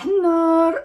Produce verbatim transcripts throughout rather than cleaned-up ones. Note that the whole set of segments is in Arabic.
صباح النور.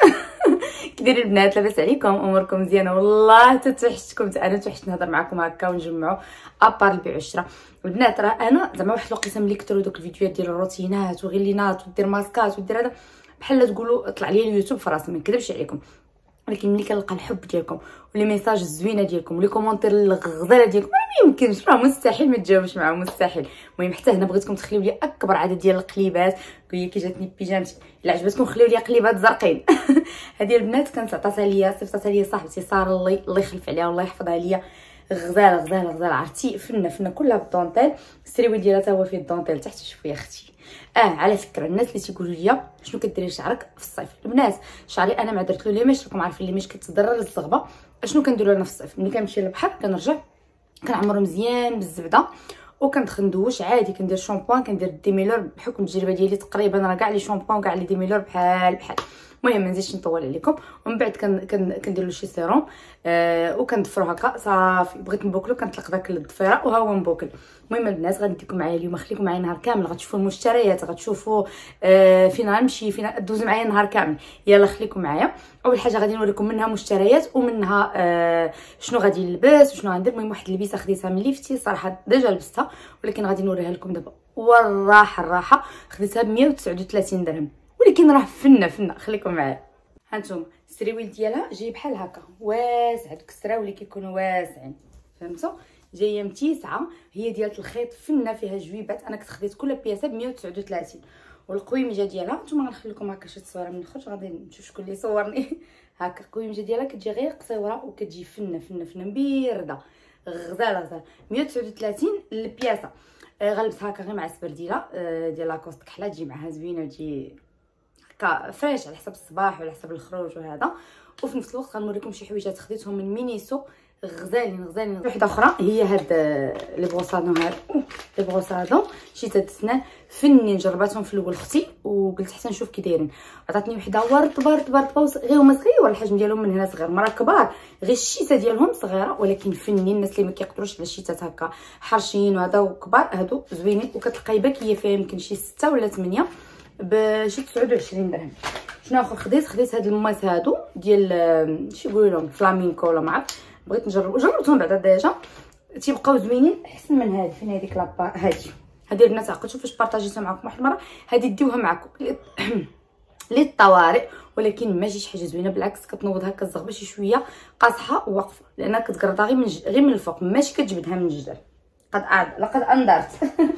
كديروا البنات؟ لاباس عليكم؟ اموركم مزيانه؟ والله تتوحشتكم، انا توحشت نهضر معكم هكا ونجمعوا ابار البيع والشراء. البنات راه انا زعما واحد الوقيته ملي كثروا دوك الفيديوهات ديال الروتينات وغلينات ودير ماسكات ودير هذا، بحال تقولوا طلع لي اليوتيوب في راسي، ما نكذبش عليكم. ولكن ملي كنلقى الحب ديالكم ولي ميساج الزوينه ديالكم ولي كومونتير الغزاله ديالكم، ما يمكنش، راه مستحيل ما تجاوبش معاهم، مستحيل. المهم حتى هنا بغيتكم تخليو لي اكبر عدد ديال القليبات. قولي كي جاتني بيجامتي، الا عجبتكم خليو لي قليبات زرقين. هذه البنات كانت عطاتها ليا صيفطتها ليا صاحبتي ساره، الله الله يخلف عليها والله يحفظها ليا. غزاله غزاله غزاله، عرفتي فنه فنه كلها بالدونتيل. السريويل ديالها تا هو فيه الدونتيل تحت، شوفي يا اختي. اه على فكره الناس اللي تيقولوا لي شنو كديري لشعرك في الصيف، البنات شعري انا ما درت له لي ميش، راكم عارفين لي ميش كتضرر الزغبه. اشنو كنديروا انا في الصيف؟ ملي كنمشي للبحر كنرجع كنعمرو مزيان بالزبده وكندخل ندوش عادي، كندير شامبوان، كندير ديميلور. بحكم التجربه ديالي تقريبا راه كاع لي شامبوان وكاع لي ديميلور بحال بحال. المهم ما نزيدش نطول عليكم. ومن بعد كندير له شي سيروم آه وكنضفرو هكا صافي. بغيت نبوكلو كنطلق داك الضفيره وها هو مبوكل. المهم البنات غنديكم معايا اليوم، خليكم معايا نهار كامل، غتشوفوا المشتريات، غتشوفوا آه فين غنمشي، فين دوزوا معايا نهار كامل. يلا خليكم معايا. اول حاجه غادي نوريكم منها مشتريات ومنها آه شنو غادي نلبس وشنو غندير. المهم واحد اللبسه خديتها من ليفتي صراحه ديجا لبستها، ولكن غادي نوريها لكم دابا. والراحه الراحه خديتها ب مية وتسعة وثلاثين درهم، ولكن راه فنه فنه. خليكم معايا. هانتوما السريويل ديالها جاي بحال هكا واسع، دوك السراول اللي كيكونوا واسعين، فهمتوا؟ جايه متيسعه، هي ديال الخيط فنه، فيها جويبات. انا كنت خديت كل بياسه ب مية وتسعة وثلاثين. والقويمجه ديالها نتوما غنخلي لكم هكا شي تصويره من الخرج، غادي نشوف شكون اللي صورني. هكا القويمجه ديالها كتجي غير قصيره وكتجي فنه فنه فنه مبيرده غزاله غزاله. مية وتسعة وثلاثين البياسه. آه غنلبس هكا غير مع السبرديله آه ديال لاكوست كحله، تجي معها زوينه وتجي هكا فريش على حسب الصباح وعلى حسب الخروج وهذا. وفي نفس الوقت غنوريكم شي حويجات خديتهم من مينيسو غزالين غزالين. وحده اخرى هي هاد لي بروسادون، هاد لي بروسادون شي تاع السنان فنين، جرباتهم في الاول اختي وقلت حتى نشوف كي دايرين. عطاتني وحده ورطبه رطبه رطبه، غير هما صغيور، الحجم ديالهم من هنا صغير، مرا كبار غير الشيته ديالهم صغيره ولكن فنين. الناس اللي ما كيقدروش على الشيتات هكا حرشين وهذا وكبار، هادو زوينين. وكتلقاي باكيه فيها يمكن شي ستة ولا ثمانية بشي تسعة وعشرين درهم. شنو اخر خديت؟ خديت هاد الماس هادو ديال شي يقولوا لهم فلامينكو ولا ما عرفت، بغيت نجرب، جربتهم بعدا ديجا تيبقاو زوينين احسن من هادي. فين هذيك لابا؟ هادي هادي البنات عقلتو فاش بارطاجيتها معكم واحد المره، هادي ديوها معكم للطوارئ، ولكن ما جيش حاجه زوينه، بالعكس كتنوض هكا الزغبه شي شويه قاصحه وواقفه، لانها كتقرطها غير من ج... غير من الفوق، ماشي كتجبدها من الجدر. قد أعد... لقد انذرت.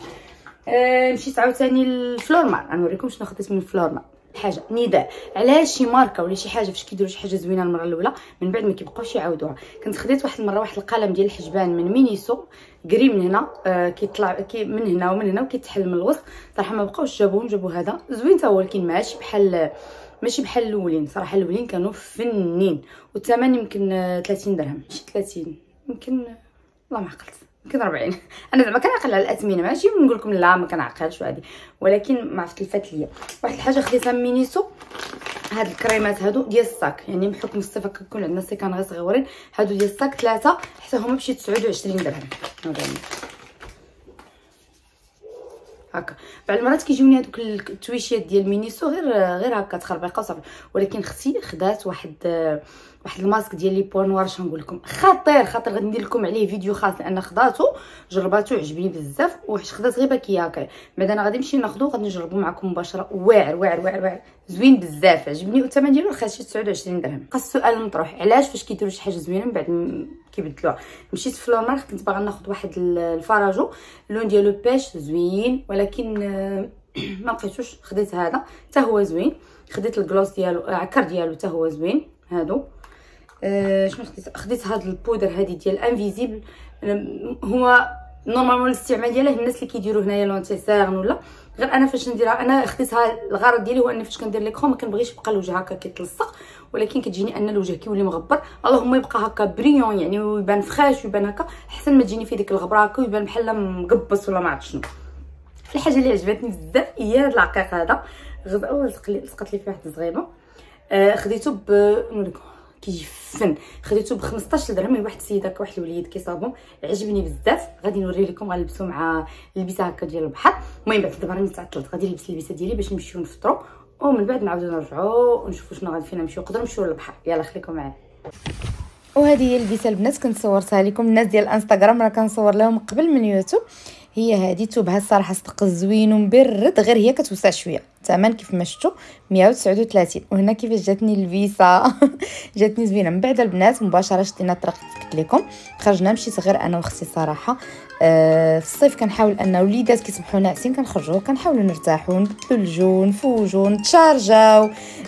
آه مشيت عاوتاني للفلورمار، غنوريكم شنو خديت من الفلورمار. حاجه نداء على شي ماركه ولا شي حاجه فاش كيديروا شي حاجه زوينه المره الاولى من بعد ما كيبقاوش يعاودوها. كنت خديت واحد المره واحد القلم ديال الحجبان من مينيسو قري من هنا آه كيطلع كي من هنا ومن هنا وكيتحل من الوسط، صراحه ما بقاوش جابوهم، جابوا هذا زوين تا هو، ولكن ماشي بحال ماشي بحال الاولين. صراحه الاولين كانوا فنين، والثمن يمكن ثلاثين درهم، ماشي ثلاثين يمكن، والله ما عقلت، يمكن أربعين. انا زعما كنعقل على الاثمنه، ماشي نقول لكم لا ما كنعقلش وهادي، ولكن ما عرفت الفات ليا. واحد الحاجه خديتها من مينيسو، هاد الكريمات هادو ديال الصاك، يعني بحكم الصيف كيكون عندنا سيكان غير صغيورين، هادو ديال الصاك ثلاثه حتى هما بشي تسعة وعشرين درهم. هكا بعض المرات كيجيوني هذوك التويشيات ديال مينيسو غير غير هكا تخربيقه وصافي، ولكن اختي خدات واحد واحد الماسك ديال لي بو نوار، شنو نقول لكم خطير خطير، غادي ندير لكم عليه فيديو خاص لان خداتو جرباتو عجبني بزاف. واش خدات غير باكيه هكا، بعد انا غادي نمشي ناخذو غادي نجربو معكم مباشره. واعر واعر واعر واعر زوين بزاف، عجبني، والثمن ديالو رخيص شي تسعة وعشرين درهم. بقى السؤال المطروح، علاش فاش كيديروا شي حاجه زوينه من بعد كيبدلوها؟ مشيت في فلورمار كنت باغا ناخذ واحد الفراجو اللون ديالو بيش زوين، ولكن ما لقيتوش، خديت هذا حتى هو زوين. خديت الكلوس ديالو العكر ديالو حتى هو زوين. هادو أه شنو خديت؟ خديت هاد البودر هادي ديال انفيزيبل، هو نورمالمون الاستعمال ديالها الناس اللي كيديروا هنايا لونتيسيرن ولا غير. انا فاش نديرها انا خديتها الغرض ديالي هو ان فاش كندير ليكرون ما كنبغيش يبقى الوجه هكا كيتلصق، ولكن كتجيني ان الوجه كيولي مغبر، اللهم يبقى هكا بريون يعني ويبان فخاش ويبان هكا، احسن ما تجيني في ديك الغبره هكا ويبان بحال مقبص ولا ما عرفت شنو. الحاجه اللي عجبتني بزاف هي هذا العقيق هذا غزال، او لصقت لي فيه واحد الزغيبه آه خديته ب نوريكم كيجي فن، خديته ب خمسطاش درهم من واحد السيده هكا، واحد الوليد كيصاوبهم، عجبني بزاف. غادي نوري لكم، غنلبسو مع اللبسه هكا ديال البحر. المهم بعد دابا راني تعطلت، غادي نلبس اللبسه ديالي باش نمشيو نفطروا ومن بعد نعاودو نرجعو ونشوفو شنو غادي فينا نمشيو، نقدروا نمشيو للبحر. يلا خليكم معايا. وهذه هي البيسه البنات كنت صورتها لكم. الناس ديال الانستغرام راه كنصور لهم قبل من يوتيوب. هي هذه توبها الصراحه صدق زوين ومبرد، غير هي كتوسع شويه. الثمن كيف ما شفتوا مية وتسعة وثلاثين. وهنا كيفاش جاتني البيسه جاتني زوينه. من بعد البنات مباشره شدينا الطريق قلت لكم، خرجنا مشيت غير انا واختي صراحه. آه في الصيف كنحاول ان وليدات كيسمحوا ناعسين كنخرجوا كنحاولوا نرتاحوا نبدلوا الجو نفوجوا نتشارجاو.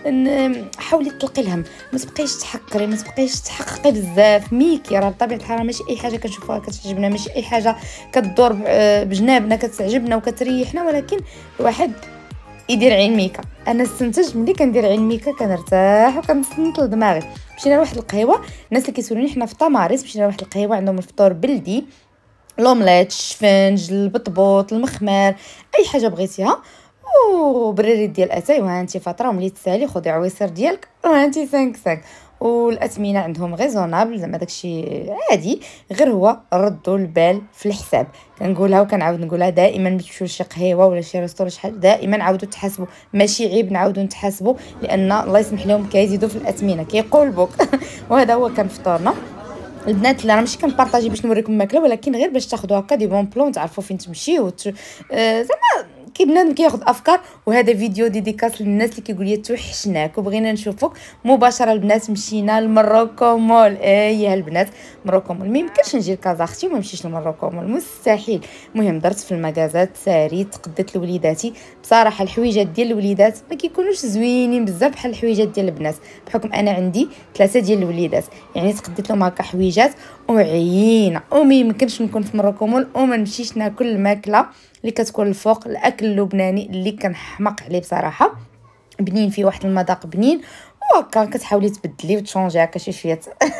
حاولي تطلقي الهم، ما تبقيش تحكري، ما تبقيش تحققي بزاف. ميكي راه بطبيعه الحال ماشي اي حاجه كنشوفوها كتعجبنا، ماشي اي حاجه كتدور بجنابنا كتعجبنا وكتريحنا، ولكن الواحد يدير عين ميكا. انا استنتج ملي كندير عين ميكا كنرتاح وكنستنطل دماغي. مشينا لواحد القهوه، الناس اللي كيسولوني حنا في طماريس، مشينا لواحد القهوه عندهم الفطور بلدي، لومليت، الشفنج، البطبوط، المخمر، اي حاجه بغيتيها. وبريريد ديال اتاي وهانتي فطره، وملي تسالي خدي عويصر ديالك وهانتي خمسة خمسة. والاثمنه عندهم ريزونابل، زعما داكشي عادي، غير هو ردوا البال في الحساب. كنقولها وكنعاود نقولها دائما، ملي تمشيو لشي قهيوه ولا شي ريستوران شي حاجه دائما عاودوا تحاسبوا. ماشي عيب نعاودوا نتحاسبوا، لان الله يسمح لهم كيزيدوا في الاثمنه كيقولبوك وهذا هو كان فطورنا البنات. اللي راه ماشي كنبارطاجي باش نوريكم الماكله، ولكن غير باش تاخذوا هكا دي بون بلون، تعرفوا فين تمشيو وت... آه زعما كي بنادم كياخذ افكار. وهذا فيديو ديديكاس للناس اللي كيقول لي توحشناك وبغينا نشوفوك. مباشره البنات مشينا لمروكو مول. ايه البنات مروكو مول، ما يمكنش نجي لكازا اختي وما نمشيش لمروكو مول، مستحيل. المهم درت في المغازات ساريت، تقدت لوليداتي. بصراحه الحويجات ديال الوليدات ما كيكونوش زوينين بزاف بحال الحويجات ديال البنات، بحكم انا عندي ثلاثه ديال الوليدات، يعني تقدت لهم هكا حويجات وعيينه. وما يمكنش نكون في مروكو مول وما نمشيش ناكل الماكله اللي كتكون الفوق، الاكل اللبناني اللي كنحماق عليه بصراحه. بنين فيه واحد المذاق بنين، وهكا كتحاولي تبدلي وتشونجي هكا شي شويه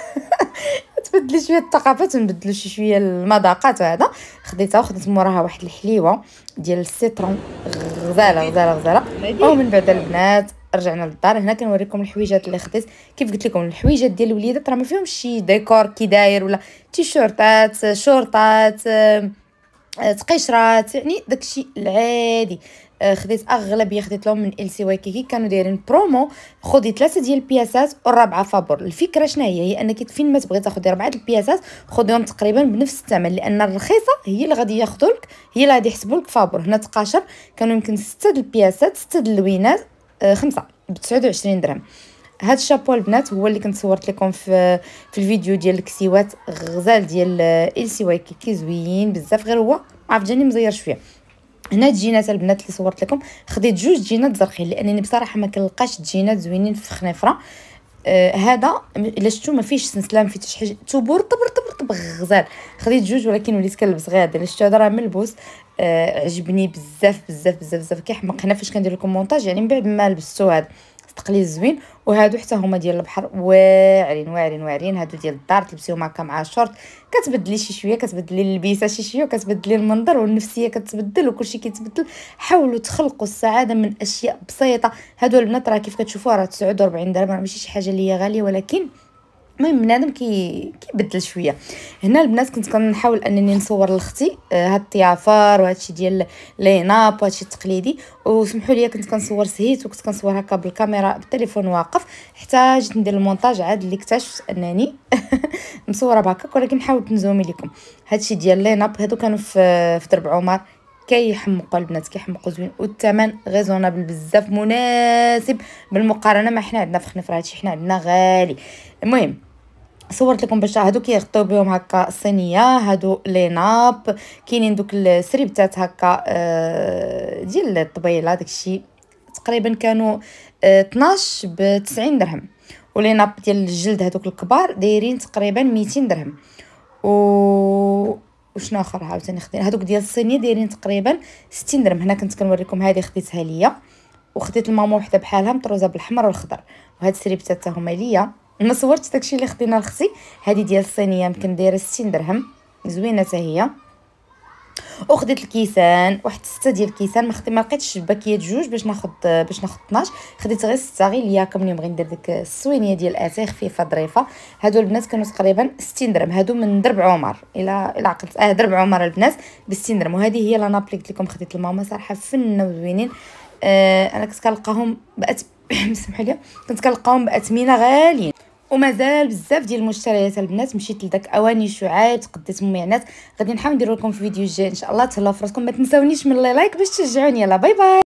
تبدلي شويه الثقافات ونبدلوا شي شويه المذاقات. وهذا خديتها وخديت موراها واحد الحليوه ديال السيترون غزاله غزاله غزاله. ومن بعد البنات رجعنا للدار. هنا كنوريكم الحويجات اللي خديت. كيف قلت لكم الحويجات ديال الوليدات راه ما فيهمش شي ديكور كي داير، ولا تيشورتات شورطات تقشرات، يعني داكشي العادي. خديت اغلبيه خديت لهم من ال سي وايكيكي، كانوا دايرين برومو خدي ثلاثه ديال البياسات والرابعه فابور. الفكره شنو هي؟ هي انك فين ما تبغي تاخدي اربعه البياسات خديهم تقريبا بنفس الثمن، لان الرخيصه هي اللي غادي ياخذوا لك، هي اللي غادي يحسبوا لك فابور. هنا تقاشر كانوا يمكن سته د البياسات، سته د اللوينات، خمسه ب تسعة وعشرين درهم. هاد الشابو البنات هو اللي كنت صورت لكم في في الفيديو ديال الكسيوات غزال ديال ال سي وايكيكي، زوين بزاف، غير هو عارف جاني مزير شويه. هنا الجينات البنات اللي صورت لكم خديت جوج جينات زرقين، لانني بصراحه ما كنلقاش جينات زوينين في خنيفره. آه هذا الا شفتوا ما فيش سنسلام، فيه حتى حاجه تبور طبر طبر طبر غزال. خديت جوج ولكن وليت كنلبس غير هذا. الا شفتوا هذا راه ملبوس، آه عجبني بزاف بزاف بزاف بزاف كيحمق. هنا فاش كندير لكم مونتاج يعني من بعد ما لبستو هذا تقليد زوين. وهادو حتى هما ديال البحر واعرين واعرين واعرين. هادو ديال الدار تلبسيهم هكا مع شورت، كتبدلي شي شويه، كتبدلي اللبسه شي شويه، وكتبدلي المنظر والنفسيه كتبدل وكلشي كيتبدل. حاولوا تخلقوا السعاده من اشياء بسيطه. هادو البنات راه كيف كتشوفوها راه تسعة وأربعين درهم، راه ماشي شي حاجه اللي هي غاليه، ولكن المهم بنادم كي كيبدل شويه. هنا البنات كنت كنحاول انني نصور لاختي هاد الطيافر وهادشي ديال ليناب وهادشي التقليدي. وسمحوا لي كنت كنصور سهيت وكنت كنصور هكا بالكاميرا بالتليفون واقف، حتى جيت ندير المونتاج عاد اللي اكتشفت انني مصوره بهكاك، ولكن حاولت نزومي لكم. هادشي ديال ليناب هادو كانوا في في درب عمر، كيحمقوا البنات كيحمقوا زوين، والثمن ريزونابل بزاف، مناسب بالمقارنه ما حنا عندنا في خنيفره. هادشي حنا عندنا غالي. المهم صورت لكم باش هادو كيغطيو بهم هكا الصينيه. هادو لي ناب كاينين دوك السريبتات هكا آه ديال الطبيله، داكشي تقريبا كانوا آه اثناش ب تسعين درهم. ولي ناب ديال الجلد هادوك الكبار دايرين تقريبا ميتين درهم. و وشنو اخر عاوتاني خدينا هادوك ديال الصينيه دايرين تقريبا ستين درهم. هنا كنت كنوريكم هذه خديتها ليا، وخديت الماما وحده بحالها مطروزه بالحمر والخضر. وهاد السريبتات حتى هما ليا، ما صورتش داكشي اللي خدينا لختي. هذه ديال الصينيه يمكن دايره ستين درهم، زوينه حتى هي. وخديت الكيسان واحد سته ديال الكيسان، ما خديت ما لقيتش باكيات جوج باش ناخذ باش ناخذ اثناش، خديت غير سته غير لياكم اللي بغيت ندير ديك السوينيه ديال اتاي خفيفه ظريفه. هادو البنات كانوا تقريبا ستين درهم، هادو من درب عمر الى الى عقلت اه درب عمر البنات ب ستين درهم. وهذه هي لا نابلي قلت لكم خديت الماما صراحه فنه وزوينين. آه انا كنت كنلقاهم بقت سمحوا لي كنت كنلقاهم باثمنه غاليين، ومازال بزاف ديال المشتريات البنات. مشيت لداك اواني شعاع تقديت مميعنات، غادي نحاول ندير لكم في فيديو جاي ان شاء الله. تهلاو فراسكم، ما تنساونيش من لايك باش تشجعوني. يلا باي باي.